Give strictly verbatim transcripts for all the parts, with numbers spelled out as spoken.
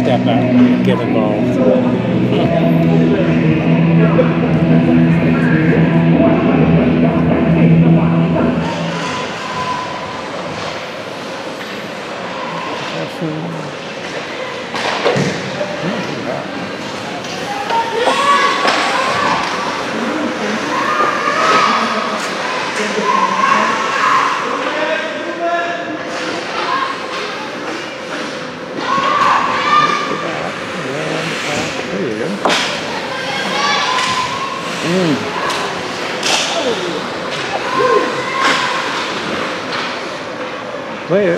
step out and get involved. Later.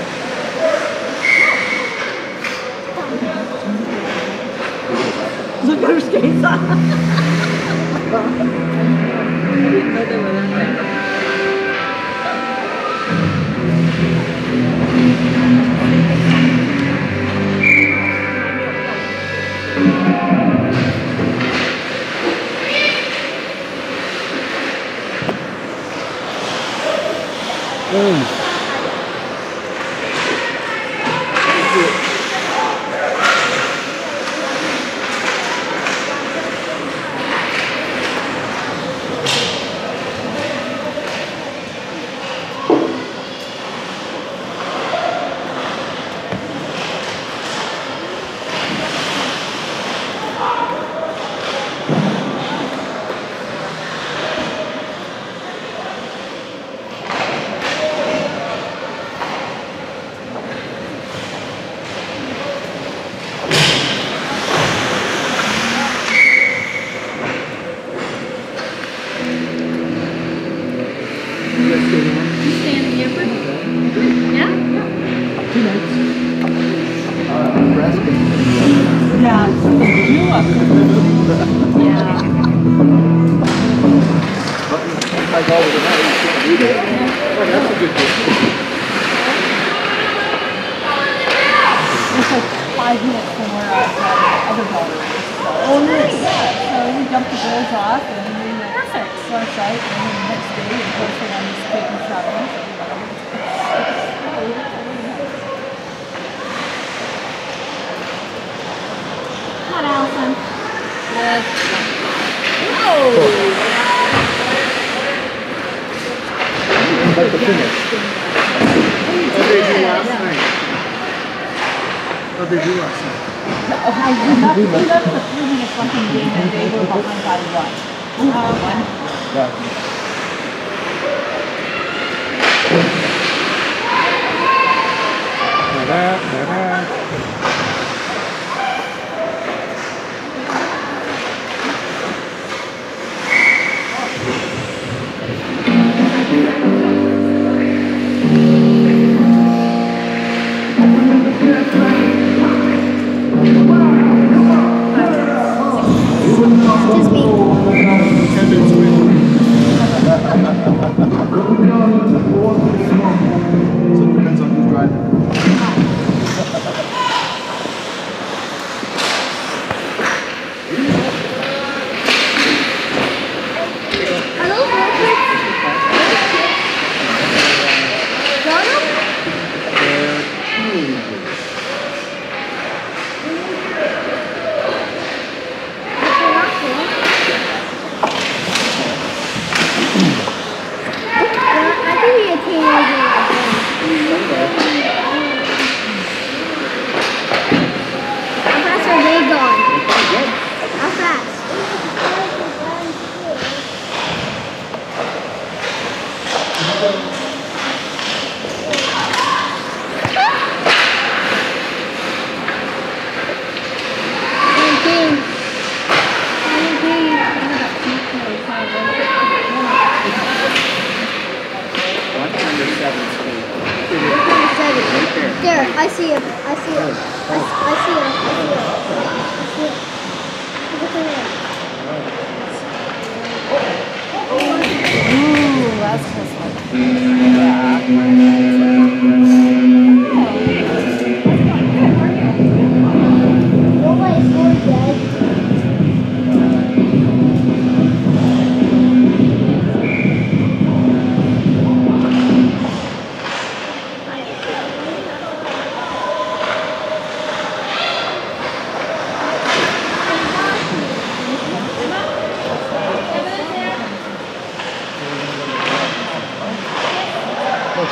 Look at her skates on. No, they were that way. Boom.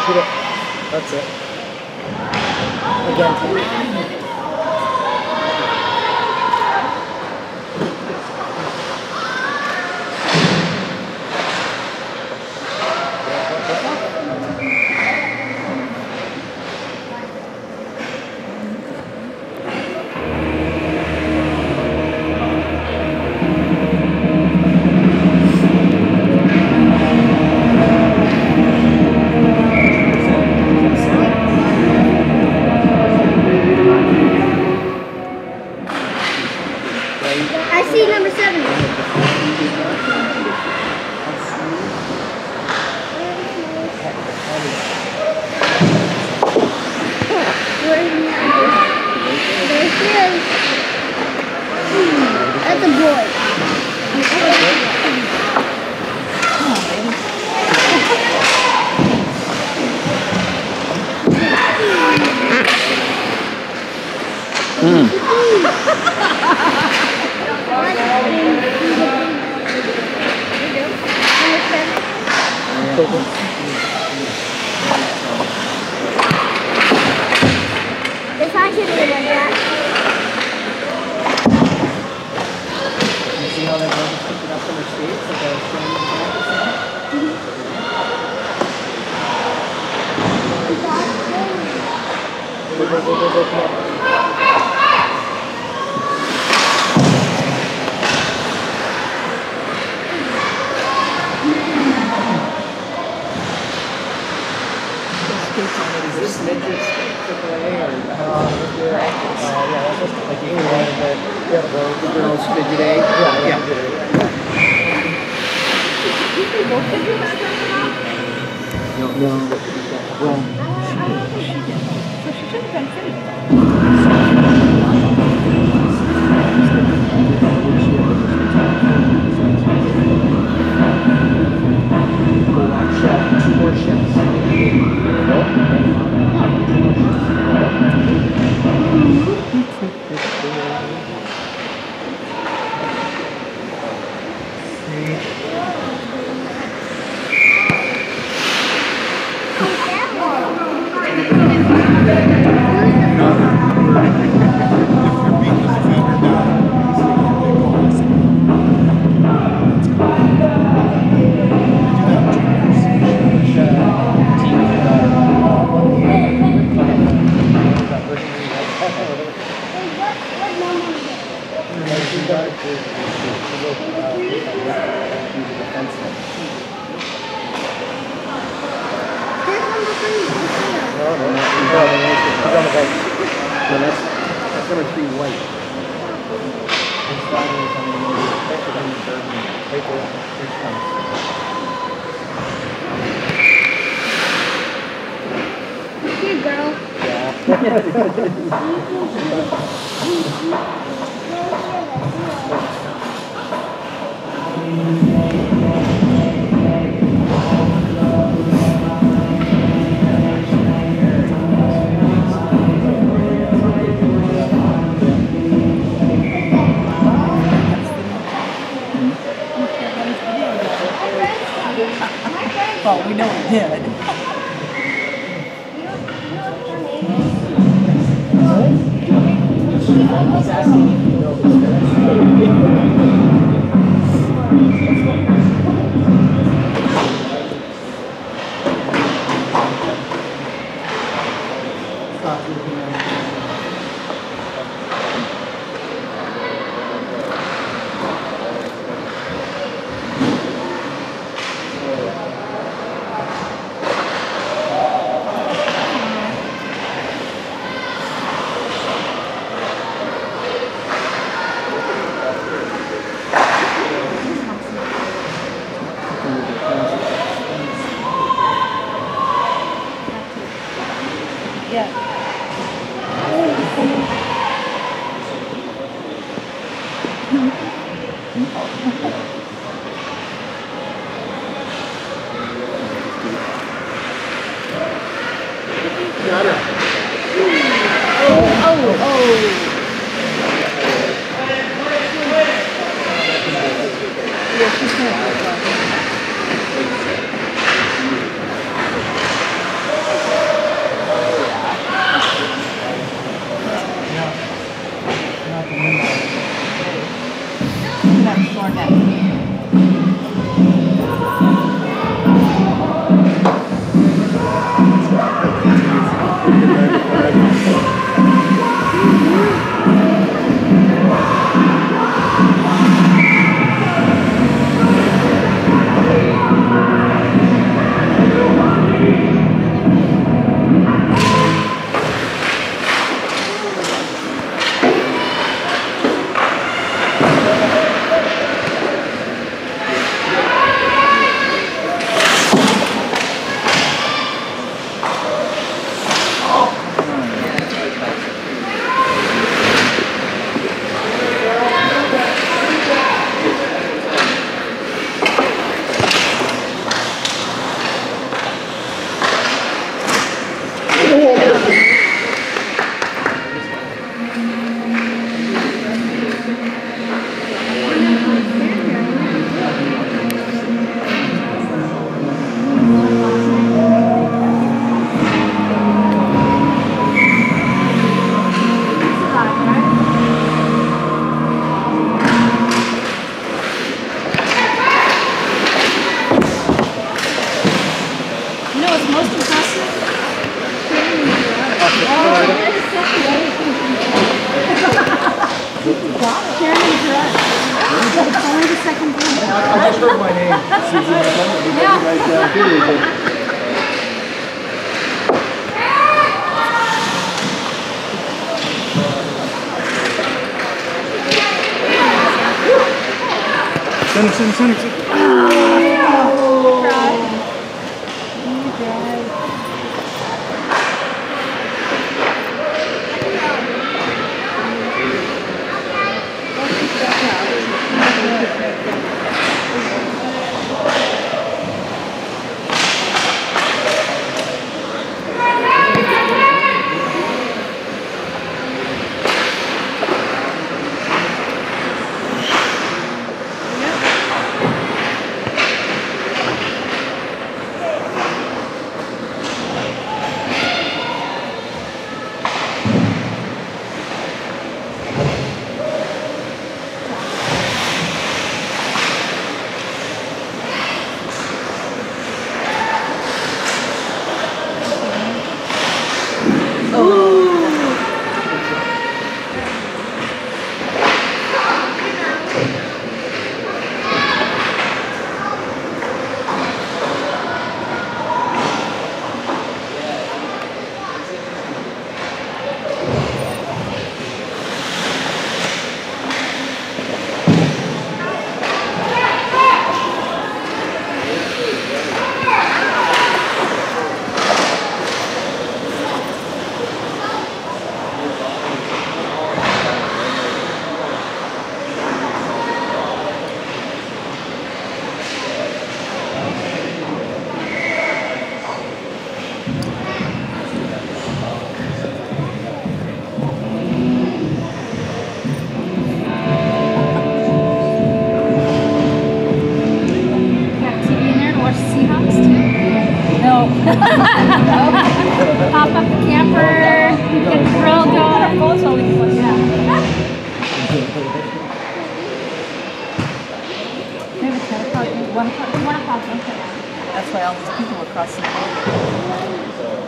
Repeat it. That's it. Again. I see number seven. There she is. That's a boy. Mm. It's actually like that. You see how they're both picking up from their skates? Like they're standing Go, go, go, go, go, come on. Is this midget triple A or uh, your ankles? Uh, yeah, that's just like you wanted the, yeah, the, the girls midget A. Yeah, yeah. No, no. Well, So she should have been finished. two more shifts. Here, girl. Well, we know it did. Yeah. I just heard my name. Yeah. Right down here. Center, center, center, center. Oh, Pop up the camper, get the grill going. So we can watch that. We have a ten o'clock, one o'clock, one o'clock, one o'clock. that's why all these people were crossing the border.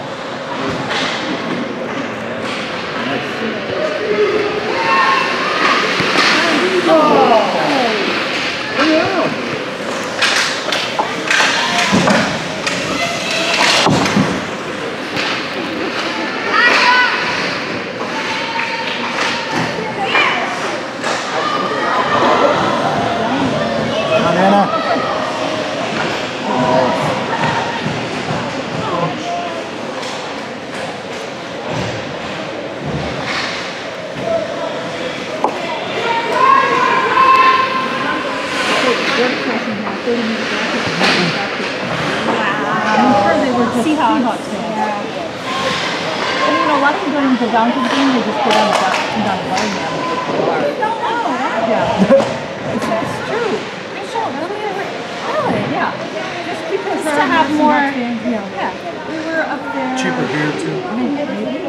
Seahawks. Yeah. And you know, a lot of people don't even go down to the game, they just go down the down, down the bar now. I don't know. Yeah. It's, it's true. They show really Really? Yeah. Just because Just there to are have some more- up there, you know, yeah. We were up there. Cheaper beer too. Maybe. Maybe.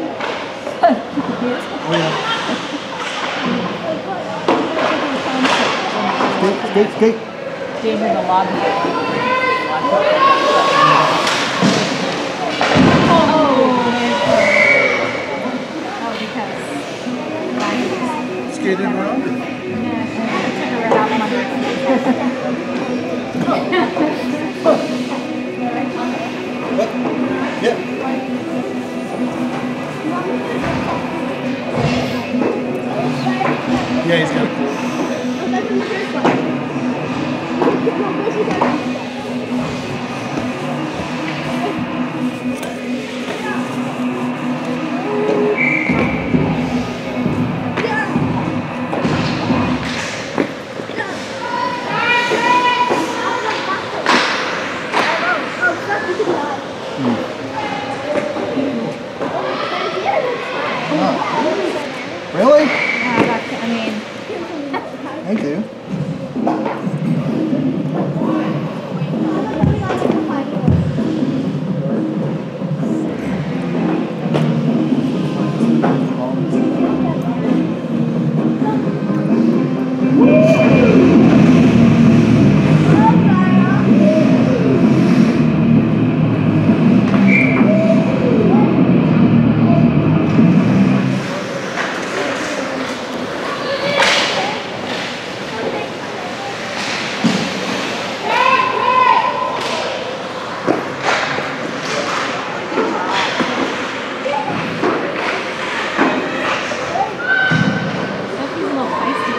Cheaper beer? Oh yeah. Skate, skate. Stayed in the lobby. Oh, because Skated around. Yeah. Yeah, he's got a cool. Really? Yeah, that's, I mean, Thank you. Sophie's a little feisty.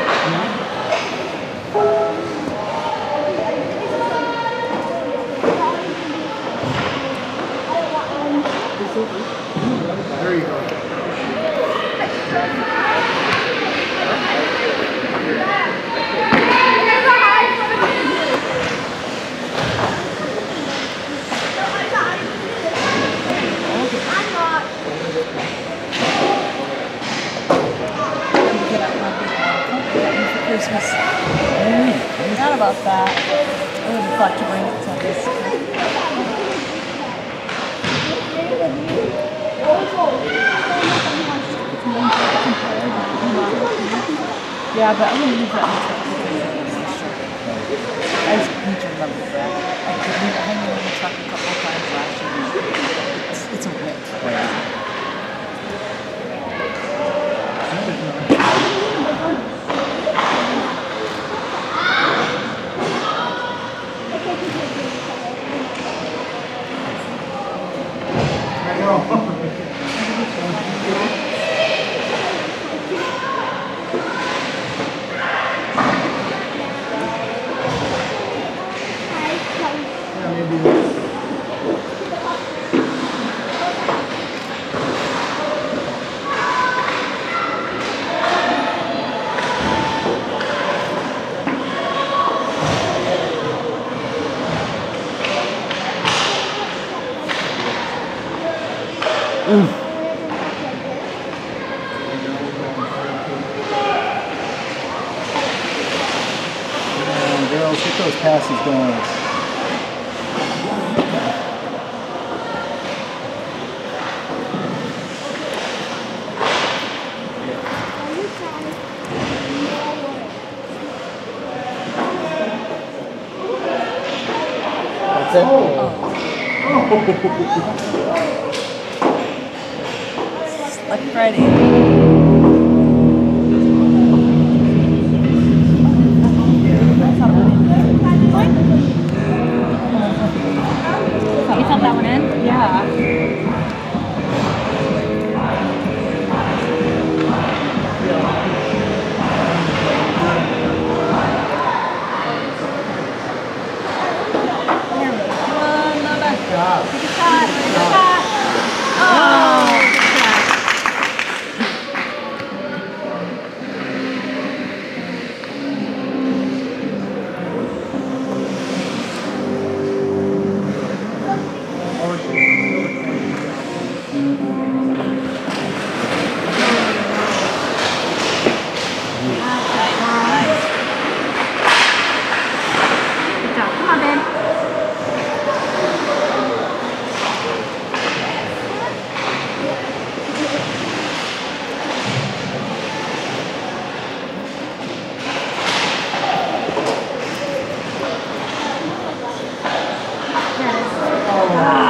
There you go. Christmas. Forgot about that. I would have thought to bring it to this. Yeah, but I'm gonna use that next time. I just need to remember that. I could leave it hanging in the truck a couple of times last year. It's, it's a whip. Come on, girls, get those passes going. That's it. Like Friday. You felt that one in? Yeah. Take a shot. Take a shot. Oh, good shot. Ah.